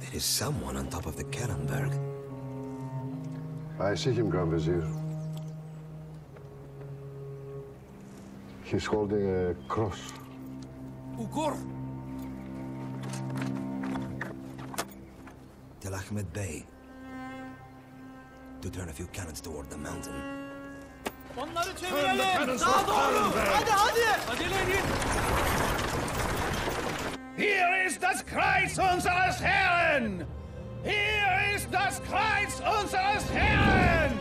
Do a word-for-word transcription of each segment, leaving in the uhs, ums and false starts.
There is someone on top of the Kahlenberg. I see him, Grand Vizier. He's holding a cross. Ugor! Tell Ahmed Bey to turn a few cannons toward the mountain. Onları çevirelim! Sağa doğru! Hadi hadi! Acele edin! Hier ist das Kreuz unseres Herrn! Hier ist das Kreuz unseres Herrn!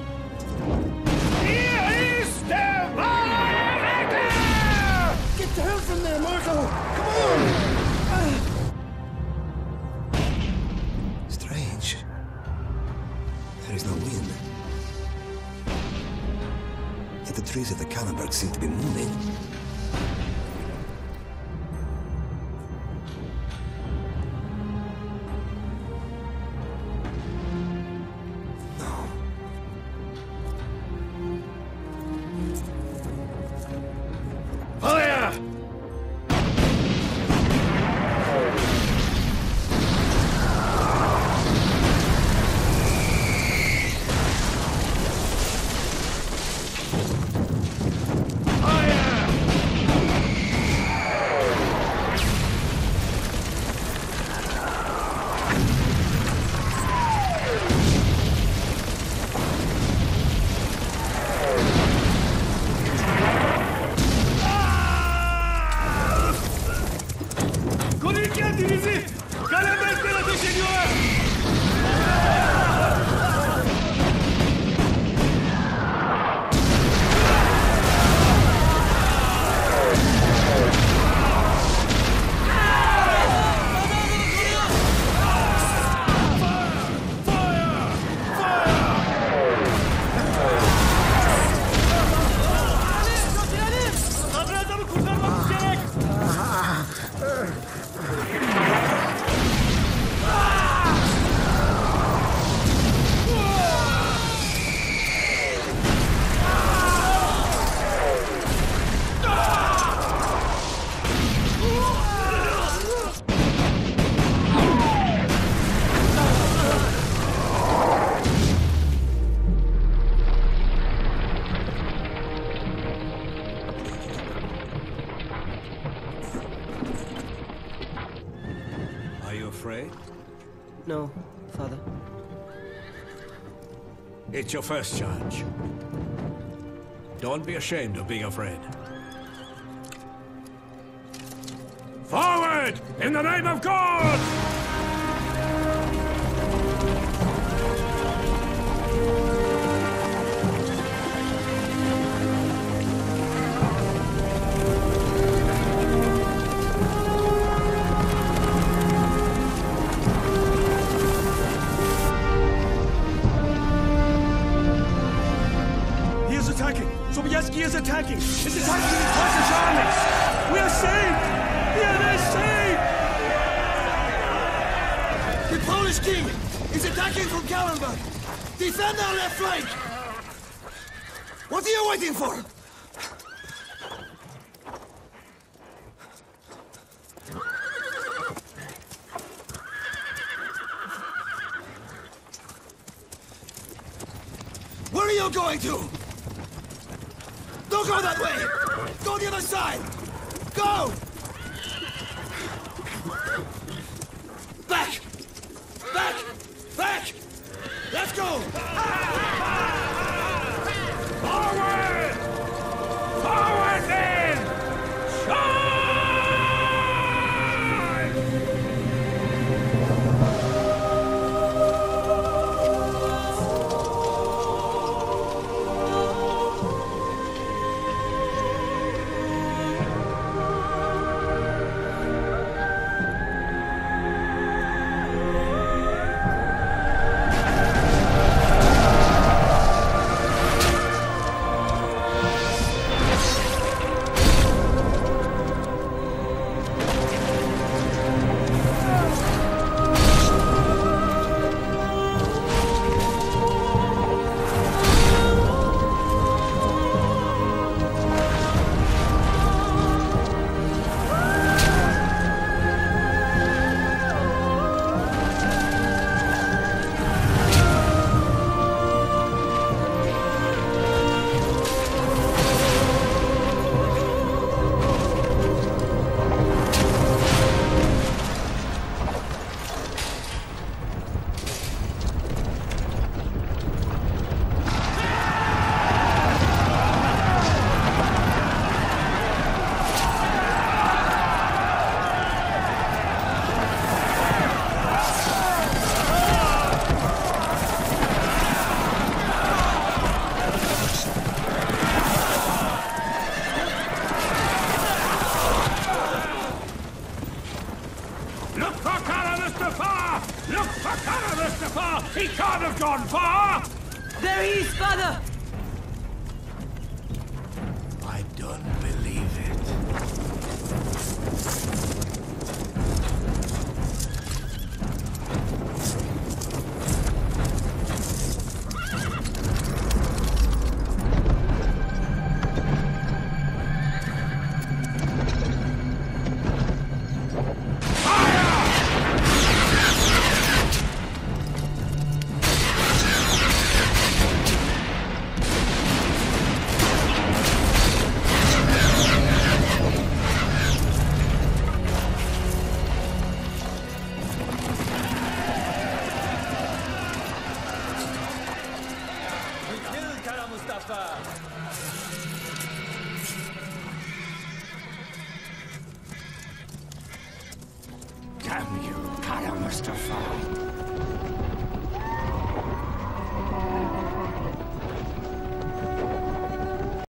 Hier ist der wahre Retter! Get the hell from there, Marco! Come on! Strange. There is no wind. Yet the trees of the Kahlenberg seem to be moving. Kendinizi! Kahlenberg'den ateş ediyorlar! Afraid? No, Father. It's your first charge. Don't be ashamed of being afraid. Forward! In the name of God! Sobieski is attacking! It's attacking the Turkish armies! We are saved! Vienna is saved! The Polish king is attacking from Kahlenberg! Defend our left flank! What are you waiting for? Where are you going to? Don't go that way! Go the other side! Go! Back! Back! Back! Let's go! Forward! Forward then! Charge! There he is, father! I don't believe it. Damn you, Kara Mustafa.